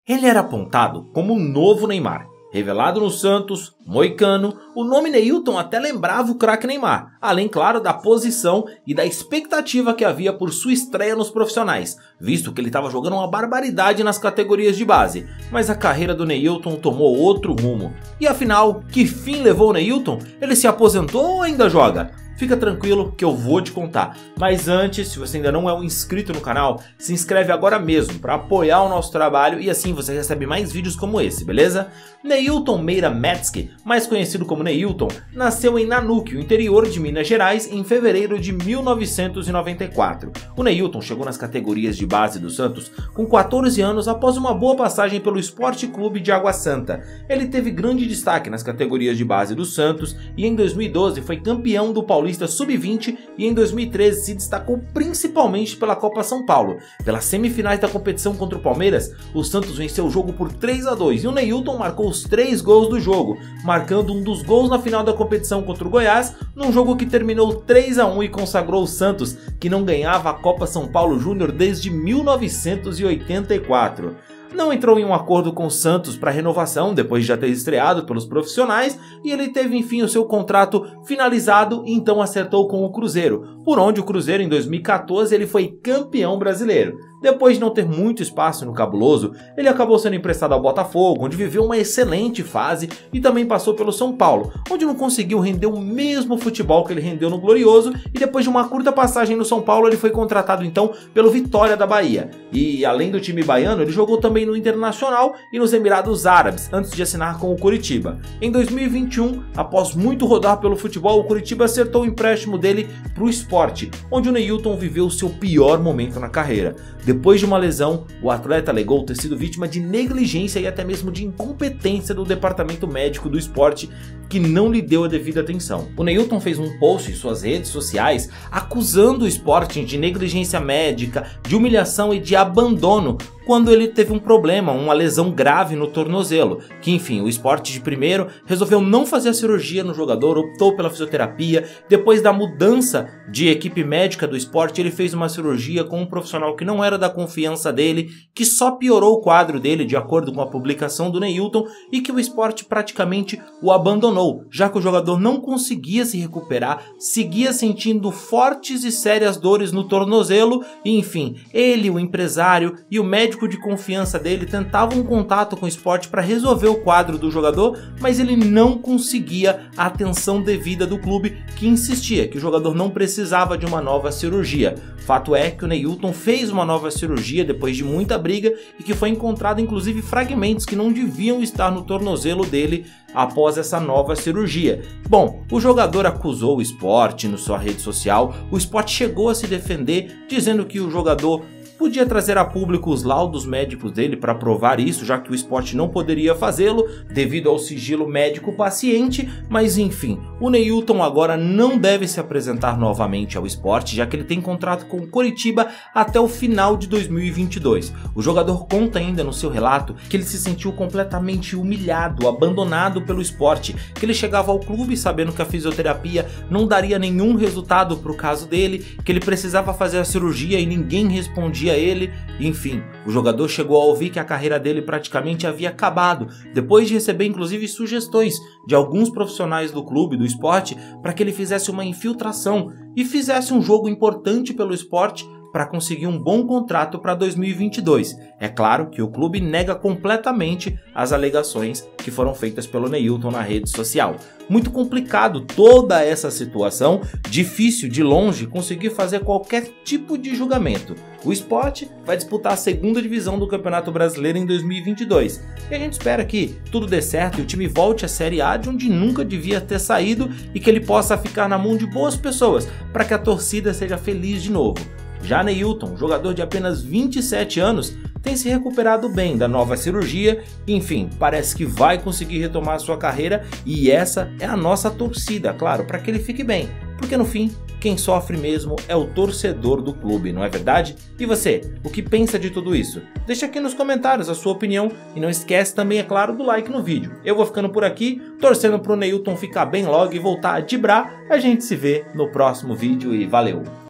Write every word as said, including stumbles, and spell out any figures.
Ele era apontado como o novo Neymar. Revelado no Santos, moicano, o nome Neilton até lembrava o craque Neymar, além, claro, da posição e da expectativa que havia por sua estreia nos profissionais, visto que ele estava jogando uma barbaridade nas categorias de base. Mas a carreira do Neilton tomou outro rumo. E afinal, que fim levou o Neilton? Ele se aposentou ou ainda joga? Fica tranquilo que eu vou te contar. Mas antes, se você ainda não é um inscrito no canal, se inscreve agora mesmo para apoiar o nosso trabalho e assim você recebe mais vídeos como esse, beleza? Neilton Meira Metzke, mais conhecido como Neilton, nasceu em Nanuque, o interior de Minas Gerais, em fevereiro de mil novecentos e noventa e quatro. O Neilton chegou nas categorias de base do Santos com quatorze anos após uma boa passagem pelo Esporte Clube de Água Santa. Ele teve grande destaque nas categorias de base do Santos e em dois mil e doze foi campeão do Paulista sub vinte e em dois mil e treze se destacou principalmente pela Copa São Paulo. Pelas semifinais da competição contra o Palmeiras, o Santos venceu o jogo por três a dois e o Neilton marcou os três gols do jogo, marcando um dos gols na final da competição contra o Goiás, num jogo que terminou três a um e consagrou o Santos, que não ganhava a Copa São Paulo Júnior desde mil novecentos e oitenta e quatro. Não entrou em um acordo com o Santos para renovação depois de já ter estreado pelos profissionais e ele teve enfim o seu contrato finalizado e então acertou com o Cruzeiro, por onde o Cruzeiro em dois mil e quatorze ele foi campeão brasileiro. Depois de não ter muito espaço no Cabuloso, ele acabou sendo emprestado ao Botafogo, onde viveu uma excelente fase e também passou pelo São Paulo, onde não conseguiu render o mesmo futebol que ele rendeu no Glorioso e depois de uma curta passagem no São Paulo ele foi contratado então pelo Vitória da Bahia. E além do time baiano, ele jogou também no Internacional e nos Emirados Árabes, antes de assinar com o Coritiba. Em dois mil e vinte e um, após muito rodar pelo futebol, o Coritiba acertou o empréstimo dele para o Sport, onde o Neilton viveu o seu pior momento na carreira. Depois de uma lesão, o atleta alegou ter sido vítima de negligência e até mesmo de incompetência do departamento médico do Sport, que não lhe deu a devida atenção. O Neilton fez um post em suas redes sociais acusando o Sporting de negligência médica, de humilhação e de abandono quando ele teve um problema, uma lesão grave no tornozelo, que enfim, o Sport de primeiro resolveu não fazer a cirurgia no jogador, optou pela fisioterapia. Depois da mudança de equipe médica do Sport, ele fez uma cirurgia com um profissional que não era da confiança dele, que só piorou o quadro dele de acordo com a publicação do Neilton e que o Sport praticamente o abandonou, já que o jogador não conseguia se recuperar, seguia sentindo fortes e sérias dores no tornozelo e enfim, ele, o empresário e o médico de confiança dele tentavam um contato com o Sport para resolver o quadro do jogador, mas ele não conseguia a atenção devida do clube, que insistia que o jogador não precisava de uma nova cirurgia. Fato é que o Neilton fez uma nova cirurgia depois de muita briga e que foi encontrado inclusive fragmentos que não deviam estar no tornozelo dele após essa nova cirurgia. Bom, o jogador acusou o Sport na sua rede social, o Sport chegou a se defender dizendo que o jogador podia trazer a público os laudos médicos dele para provar isso, já que o Sport não poderia fazê-lo devido ao sigilo médico-paciente, mas enfim, o Neilton agora não deve se apresentar novamente ao Sport, já que ele tem contrato com o Coritiba até o final de dois mil e vinte e dois. O jogador conta ainda no seu relato que ele se sentiu completamente humilhado, abandonado pelo Sport, que ele chegava ao clube sabendo que a fisioterapia não daria nenhum resultado para o caso dele, que ele precisava fazer a cirurgia e ninguém respondia a ele. Enfim, o jogador chegou a ouvir que a carreira dele praticamente havia acabado, depois de receber inclusive sugestões de alguns profissionais do clube, do Sport, para que ele fizesse uma infiltração e fizesse um jogo importante pelo Sport para conseguir um bom contrato para dois mil e vinte e dois. É claro que o clube nega completamente as alegações que foram feitas pelo Neilton na rede social. Muito complicado toda essa situação, difícil de longe conseguir fazer qualquer tipo de julgamento. O Sport vai disputar a segunda divisão do Campeonato Brasileiro em dois mil e vinte e dois e a gente espera que tudo dê certo e o time volte à Série A, de onde nunca devia ter saído, e que ele possa ficar na mão de boas pessoas para que a torcida seja feliz de novo. Já Neilton, jogador de apenas vinte e sete anos, tem se recuperado bem da nova cirurgia, enfim, parece que vai conseguir retomar sua carreira e essa é a nossa torcida, claro, para que ele fique bem, porque no fim, quem sofre mesmo é o torcedor do clube, não é verdade? E você, o que pensa de tudo isso? Deixa aqui nos comentários a sua opinião e não esquece também, é claro, do like no vídeo. Eu vou ficando por aqui, torcendo pro Neilton ficar bem logo e voltar a dibrar. A gente se vê no próximo vídeo e valeu!